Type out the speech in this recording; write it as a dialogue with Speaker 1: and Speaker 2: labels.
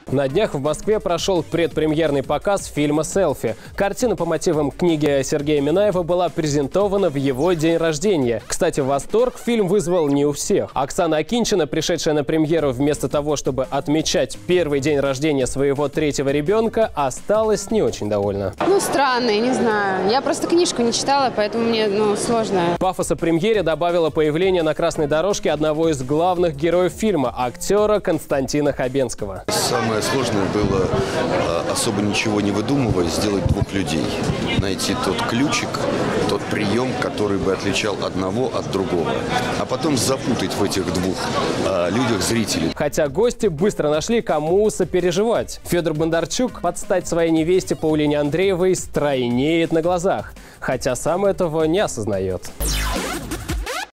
Speaker 1: На днях в Москве прошел предпремьерный показ фильма «Селфи». Картина по мотивам книги Сергея Минаева была презентована в его день рождения. Кстати, восторг фильм вызвал не у всех. Оксана Акиньчина, пришедшая на премьеру вместо того, чтобы отмечать первый день рождения своего третьего ребенка, осталась не очень довольна.
Speaker 2: Странно, я не знаю. Я просто книжку не читала, поэтому мне, сложно.
Speaker 1: Пафоса премьере добавило появление на красной дорожке одного из главных героев фильма – актера Константина Хабенского.
Speaker 3: Самое сложное было, особо ничего не выдумывая, сделать двух людей. Найти тот ключик, тот прием, который бы отличал одного от другого. А потом запутать в этих двух людях зрителей.
Speaker 1: Хотя гости быстро нашли, кому сопереживать. Федор Бондарчук под стать своей невесте Паулине Андреевой стройнеет на глазах. Хотя сам этого не осознает.